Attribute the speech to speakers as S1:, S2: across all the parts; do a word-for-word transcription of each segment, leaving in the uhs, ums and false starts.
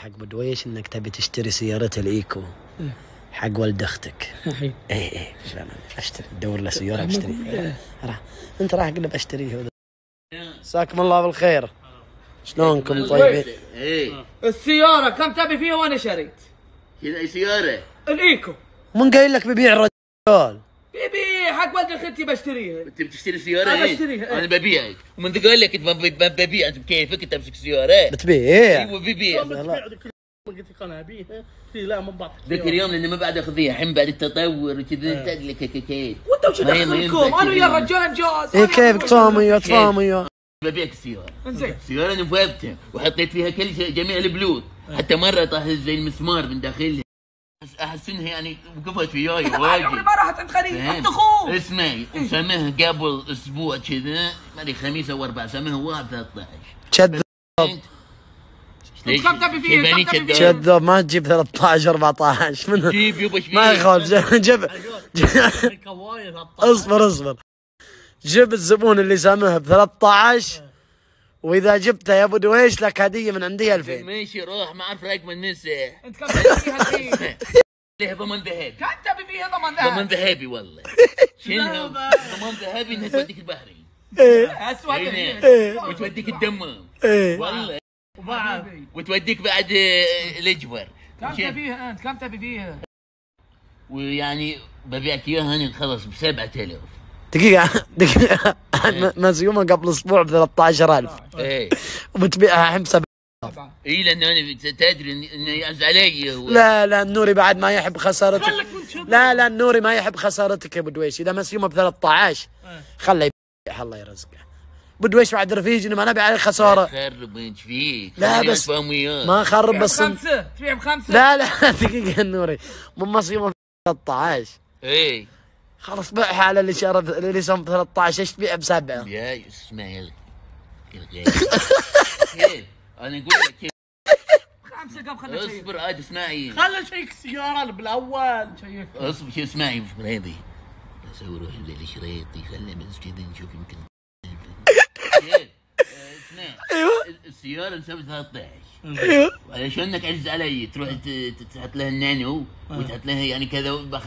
S1: حق بدويش انك تبي تشتري سيارة الايكو حق ولد اختك. اي اي اشتري دور له سيارة اشتري. انت راح قلب اشتريه. مساكم الله بالخير. شلونكم طيبين؟
S2: ايه
S3: السيارة كم تبي فيها وانا شريت؟
S2: كذا اي سيارة؟
S3: الايكو.
S1: من قايل لك ببيع الرجال؟
S3: بيبي حق ولد اختي بشتريها.
S2: انت بتشتري سيارة؟
S3: انا
S2: ايه؟
S3: بشتريها.
S2: انا ببيعك، ومن قال لك انت ما ببيع، انت بكيفك انت تمسك سيارة؟
S1: بتبيع؟
S2: ايوه ببيع.
S4: قلت لك انا ابيها لا ما بعطيك
S2: ذاك اليوم لاني ما بعد اخذيها الحين بعد التطور وكذا تدلك كيف.
S3: وانت وش دخلكم؟ انا ويا الرجال انجاز.
S1: ايه كيفك تفاهمي تفاهمي؟
S2: ببيعك السيارة.
S3: انزين.
S2: سيارة نفذتها وحطيت فيها كل شيء جميع البلوت، حتى مرة طاح زي المسمار من داخلها. احس انها يعني وقفت وياي واجد.
S3: عمري ما رحت عند غريب عند اخوك.
S2: اسمعي سماه قبل اسبوع كذا ما ادري خميس او اربع سماه واحد ثلاثة عشر.
S1: كذاب
S3: كم تبي فيه؟ كم تبي فيه؟
S1: كذاب ما تجيب ثلاثة عشر أربعة عشر من
S2: جيب يبا
S1: ما يخالف. جيب اصبر اصبر جيب الزبون اللي سامه ب ثلاثة عشر، واذا جبته يا ابو دويش لك هديه من عندي ألفين.
S2: ماشي روح ما اعرف رقم النساء.
S3: انت كم تبي فيها الحين؟
S2: ليه ضمان ذهبي؟
S3: كم تبي فيها ضمان ذهب؟
S2: ضمان ذهبي والله. شنو ضمان ذهبي انها توديك البحرين.
S3: اسود
S2: وتوديك الدمام.
S1: ايه
S2: والله
S3: وبعد
S2: وتوديك بعد آه، الاجبر.
S3: كم تبي فيها انت؟ كم تبي فيها؟
S2: ويعني ببيعك اياها انا خلص ب سبعة آلاف.
S1: دقيقة دقيقة مسيومة قبل اسبوع ب ثلاثة عشر ألف
S2: ايه
S1: وبتبيعها الحين بسبعة.
S2: اي لان انا تدري انه يعز علي هو.
S1: لا لا النوري بعد ما يحب خسارتك. لا لا النوري ما يحب خسارتك يا ابو دويش. اذا مسيومة ب ثلاثة عشر خله يبيعها الله يرزقه. ابو دويش بعد رفيجني ما نبي عليه خسارة.
S2: خرب وين فيك؟
S1: لا بس ما خرب بس
S3: بخمسة تبيع بخمسة؟
S1: لا لا دقيقة النوري من مسيومة ب ثلاثة عشر
S2: ايه
S1: خلاص بيعها على اللي شرب اللي سوم ب ثلاثة عشر. ايش تبيع بسبعة؟
S2: يا اسمع يا كيف انا اقول لك كيف.
S3: خمسة قام خلنا شيء.
S2: اصبر عاد اسمعي.
S4: خلنا شيك السيارة بالاول.
S3: شيك.
S2: اصبر شو اسمعي هذه اسوي روحي زي الشريط يخلي بس كذا نشوف يمكن. كيف اسمع
S1: ايوه
S2: السيارة نسوي ثلاثة عشر.
S1: ايوه
S2: علشان انك عزيز علي تروح تحط لها النانو وتحط لها يعني كذا بخ...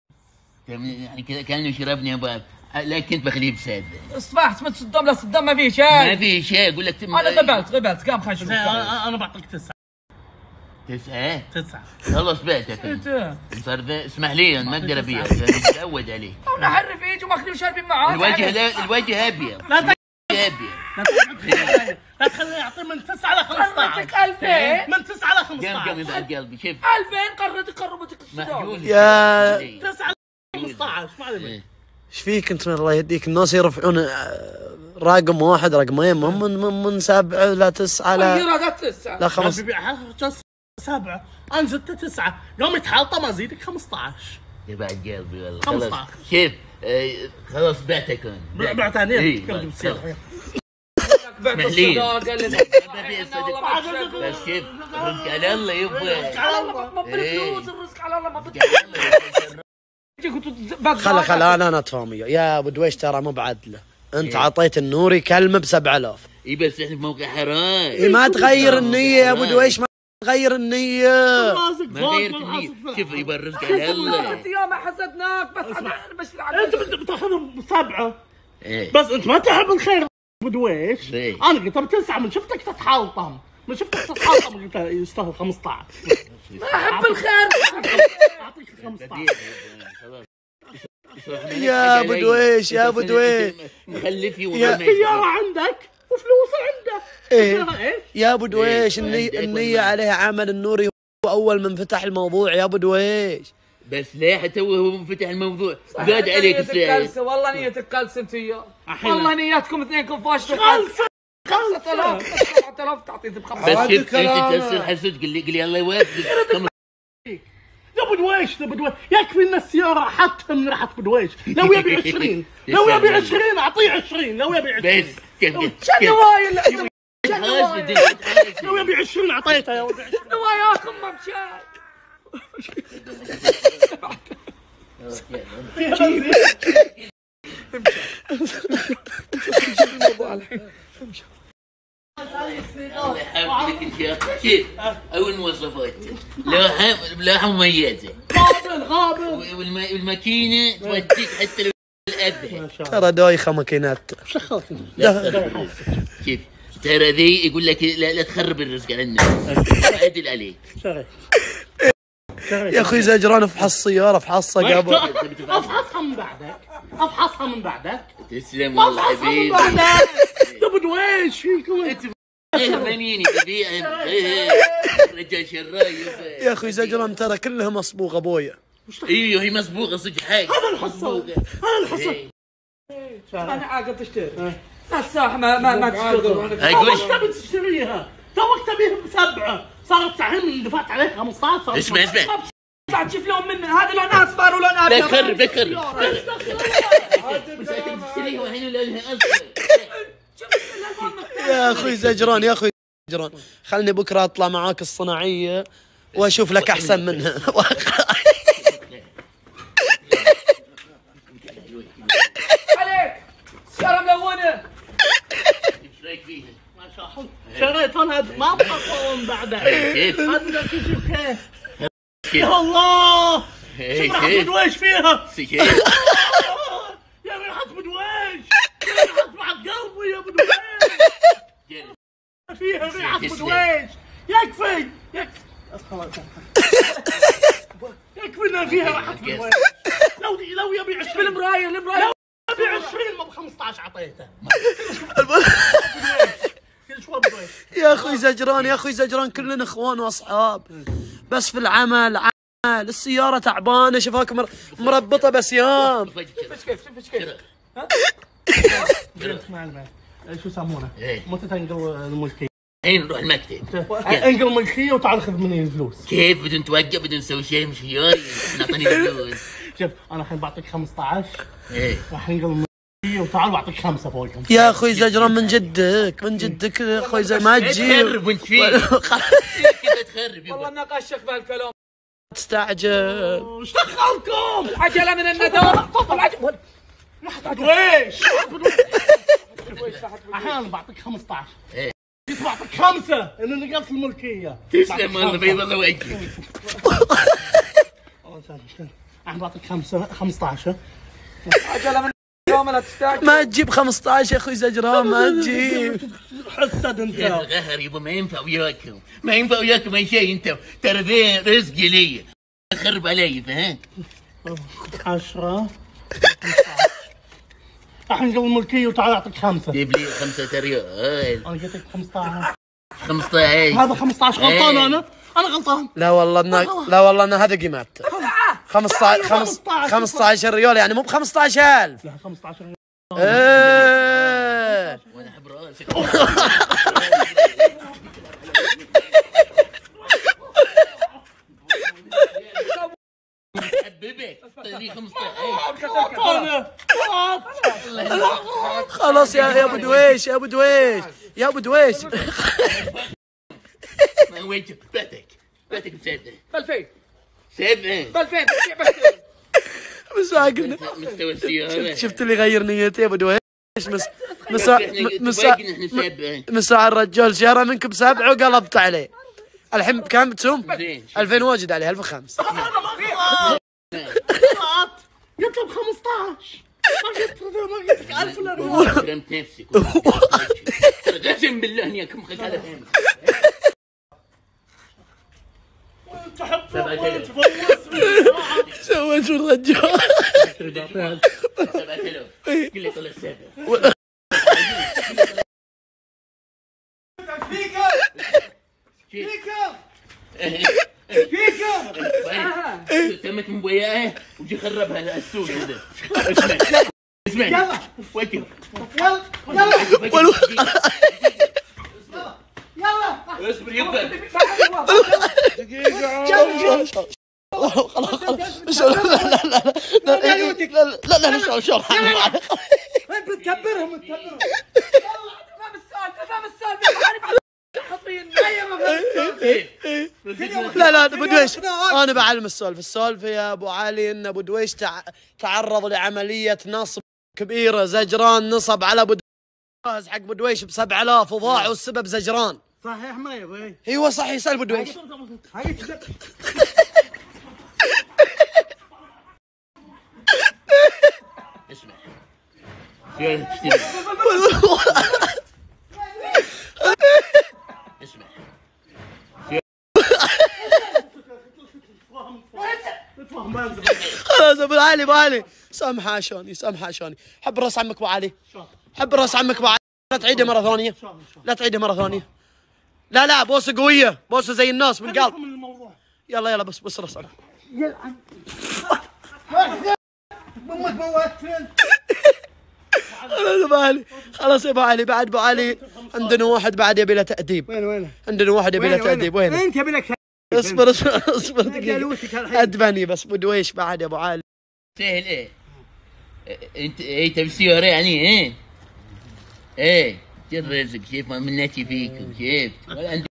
S2: يعني كذا كانه شربني ابغى، لا كنت بخليه بسادة.
S3: اصبحت من صدام لا صدام ما في شيء.
S2: ما في شيء اقول لك تم...
S3: انا قبلت قبلت قام خش.
S4: انا بعطيك تسعة.
S2: تسعة؟
S4: تسعة
S2: خلص بعتك.
S3: انت
S2: صار ذا اسمح لي انا ما اقدر ابيع متعود عليك.
S3: انا حرف يجي وماكلين وشاربين معاه.
S2: الوجه لا الوجه ابيض.
S4: لا ت...
S2: ابيض.
S4: لا تخليه يعطي من تسعة ل خمسة عشر.
S3: قررتك ألفين.
S4: من تسعة ل
S2: قام
S4: خمسة
S2: قام
S4: عشر.
S2: يبعد قلبي شوف.
S3: ألفين قررتك قربتك الصدام.
S2: محجوز
S1: يا
S4: تسعة ل خمسة عشر ما عليك.
S1: ايش فيك انت؟ من الله يهديك الناس يرفعون آه، رقم واحد رقمين من من من سبعة لا تسعة لا
S3: غير تسعة.
S1: لا خمس.
S4: ببيعها سبعة انا زدت تسعة يوم يتحلطم ازيدك خمسة عشر.
S2: يبعد قلبي والله.
S4: خمسة
S2: خلاص
S4: عشر.
S2: شوف آه، خلاص بعتك انا.
S4: بعتها ليه؟
S2: إيه،
S4: كم
S2: خلاص.
S4: بالسيارة؟
S3: بعت
S2: محليل.
S3: الصداقة اللي
S2: ببيع الصدق.
S3: والله
S2: بس شوف رزق على الله يبا.
S3: على الله ما بالفلوس الرزق على الله ما
S2: رزق على الله.
S3: بس
S1: خلا خلا انا انا اتفاهم وياه. يا ابو دويش ترى مو بعدله. انت
S2: إيه.
S1: عطيت النوري كلمه ب سبعة آلاف.
S2: اي بس احنا في موقع حرام.
S1: إيه ما تغير النيه يا ابو دويش ما تغير النيه.
S4: راسك
S2: ما
S4: فوق
S2: غيرت
S4: والحاسب
S2: النية.
S4: في
S2: شوف يبا الرزق على الله.
S3: انت يوم حسدناك بس انا بس
S4: انت بت- بتاخذهم بسبعة
S2: ايه
S4: بس انت ما تحب الخير ابو دويش.
S2: إيه.
S4: انا قلت بتسعة من شفتك تتحلطم من شفتك تتحلطم قلت يستاهل خمسة عشر.
S3: ما احب الخير.
S4: اعطيك خمسة عشر.
S1: يا ابو دويش يا ابو دويش
S2: مخلفي
S1: يا
S2: والله.
S4: السيارة عندك وفلوس عنده.
S1: إيه.
S4: السيارة ايش؟
S1: يا ابو دويش
S2: إيه.
S1: النية,
S2: عندك
S1: النية
S2: والله.
S1: عليها عمل النوري اول من فتح الموضوع يا ابو دويش.
S2: بس ليه حتى هو منفتح الموضوع زاد عليك السعر.
S3: السعر. والله نيتك كلس انت وياه.
S4: الحين.
S3: والله نياتكم اثنينكم فاشلوا.
S4: خلصة
S3: خمسة آلاف سبعة آلاف تعطيني
S2: بس
S3: بخمسة.
S2: شفت انت تصير حسود قل لي قل لي الله يوفقك.
S4: يا ابو دويش يا ابو دويش يكفي ان السيارة حتى من ريحة ابو دويش. لو يبي عشرين لو يبي عشرين اعطيه عشرين لو يبي عشرين.
S2: بس كيف
S3: شنو نوايا اللي عندك؟
S2: حاسد
S4: لو يبي عشرين اعطيته يا ولد.
S3: نواياكم ما بشاي.
S4: فيها بنزين.
S2: الله يحفظك ان شاء الله. شوف اول مواصفات لوحه لوحه مميزه
S4: غابل غابل
S2: والم- والماكينه توديك حتى لو الابها.
S1: ترى دايخه ماكينات.
S4: شخص
S2: شوف ترى ذي يقول لك لا, لا تخرب الرزق على الناس. عدل عليك.
S4: شغل
S1: يا اخوي زجران افحص السياره افحصها قبل.
S4: افحصها من بعدك افحصها من بعدك
S2: تسلم والله
S4: افحصها من
S2: حبيبي.
S4: بعدك. تبد ويش فيكم
S2: انت فهميني تبيعهم رجال شرايف.
S1: يا اخوي زجران ترى كلها مصبوغه ابويا.
S2: ايوه هي مصبوغه صدق حاجه.
S4: هذا الحصان هذا الحصان.
S3: انا عاقل تشتري لا تساح ما ما ما تشتغل.
S2: هاي
S4: توك
S2: قول
S4: تبي تشتريها توك تبيها بسبعه صارت ساعتين دفعت عليك خمسطعش صارت
S2: اسمع اسمع
S3: قاعد تشوف لون من هذا لون اصفر ولون
S2: لا
S3: ابيض.
S2: تخرب لا تخرب. بس انت تشتريها والحين لونها اصفر.
S1: يا اخوي زجران يا اخوي زجران خلني بكره اطلع معاك الصناعيه واشوف لك احسن منها.
S3: عليك سيارة ملونة.
S2: ايش رايك فيها؟
S4: ما شاء الله شريت انا ما ابغى من بعدك
S2: كيف؟
S4: هذا كيف كيف
S2: كيف؟
S4: يا الله
S2: إيه،
S4: شوف راح
S2: كيف؟
S4: بدويش فيها
S2: كيف؟
S4: يا ريحة بدويش يا ريحة بعد قلبي يا بدويش فيها ريحة بدويش يكفي يكفي خلاص يكفي انها فيها ريحة بدويش لو لو يبي عشرين
S3: المراية المراية
S4: يبي عشرين ما ب خمسطعش اعطيته كل شوي بدويش
S1: يا اخوي زجران يا اخوي زجران كلنا اخوان واصحاب بس في العمل عمل السياره تعبانه شوفاك مر... مربطه بسيام.
S3: كيف كيف كيف كيف
S4: اسمع المال شو يسمونه؟
S2: إيه.
S4: متى تنقل الملكيه؟
S2: الحين نروح المكتب.
S4: انقل الملكيه وتعال خذ مني الفلوس.
S2: كيف بدون توقف بدون نسوي شيء مش وياي نعطيني الفلوس.
S4: شوف انا الحين بعطيك خمسطعش
S2: ايه
S4: راح ننقل الملكيه وتعال بعطيك خمسه فوقهم.
S1: يا اخوي زجران من جدك من جدك يا اخوي زي ما تجيب
S2: تخرب وانت فيه. كيف تخرب
S3: والله
S2: يبا.
S3: ناقشك بهالكلام.
S1: تستعجل.
S4: وش دخلكم؟
S3: العجلة من الندى. العجلة
S4: ويش؟ الحين انا بعطيك خمسطعش.
S2: إيه.
S4: جيت بعطيك خمسه ان نقلت الملكيه.
S2: تسلم والله بيض الله وجهك.
S4: الحين بعطيك خمسه خمسطعش.
S3: العجلة من اليوم لا تستعجل.
S1: ما تجيب خمسطعش يا اخوي زجران ما تجيب.
S4: حسد انت.
S2: يا الغهر يبا ما ينفع وياكم ما ينفع وياكم اي شيء انت ترى ذي رزقي لي تخرب علي فهمت؟
S4: عشرة راح نقل الملكيه وتعال اعطيك خمسه.
S2: جيب لي خمسة ريال.
S4: انا قلت لك خمسطعش.
S2: خمسطعش
S4: هذا خمسطعش غلطان
S2: إيه.
S4: انا انا غلطان.
S1: لا والله إن... لا والله ان هذا قيمته خمسطعش خمس- خمسطعش ريال يعني مو ب خمسطعش ألف.
S4: لا خمسطعش
S1: ايه
S2: وانا احب راسك. حبيبك طيب خمسطعش.
S1: خلاص يا يا ابو دويش يا ابو دويش يا ابو دويش.
S2: ما وين باتك باتك بسبعة
S3: بألفين
S2: سبعة
S3: بألفين تبيع بألفين.
S1: بس عقلنا
S2: مستوى السيارة.
S1: شفت اللي غير نيتي يا ابو دويش مس مسا
S2: احنا
S1: مسا
S2: تباقي نحن سبعة.
S1: مساع الرجال شارى منك بسبعه وقلبت عليه. الحين كم تسوم؟
S2: زين.
S1: ألفين واجد عليه ألف وخمسة.
S4: يطلب خمسطعش ما قلت ما قلت لك ألف ولا ريال.
S2: كرمت نفسك. ترى قسم بالله اني اكون خذ على فهمك.
S4: تحب
S2: سبعة آلاف.
S4: تفوز
S1: سويت شو الرجال.
S2: سبعة آلاف. قل لي طلع سبعة.
S3: فيكم
S2: تمت من وياه وجي خربها السوق هذا. اسمع اسمع
S3: يلا
S2: وجه
S3: يلا يلا يلا
S2: اصبر يبا.
S1: خلاص خلاص لا لا لا لا لا لا لا شو
S3: وين بتكبرهم بتكبرهم. يلا فهم السؤال فهم السؤال عارف حاطين
S1: لا لا ابو دويش انا بعلم السولف السولف يا ابو علي ان ابو دويش تع... تعرض لعمليه نصب كبيره زجران نصب على ابو جاهز حق ابو دويش ب سبعة آلاف وضاع والسبب زجران.
S4: صحيح ما يبغي.
S1: ايوه صح يسال ابو دويش.
S2: اسمع سيارة تشتري اسمع
S1: خلاص ابو علي ابو علي سامح عشاني سامح عشاني. حب راس عمك ابو علي. حب راس عمك ابو علي. لا تعيده مره ثانيه. لا تعيده مره ثانيه. لا لا بوسه قويه بوسه زي الناس من قلب. يلا يلا بس بس راس عمك.
S4: يلعن امك موتتني.
S1: خلاص ابو علي خلاص يا ابو علي. بعد ابو علي عندنا واحد بعد يبي له تأديب.
S4: وين وين؟
S1: عندنا واحد يبي له تأديب. وين؟
S4: انت يبي لك
S1: اصبر اصبر اصبر دقيقة. ادبني بس ابو دويش بعد يا ابو علي.
S2: سهل ايه انت ايه تبي سيارة يعني ايه ايه جل رزق شايف ما منتي فيكم شفت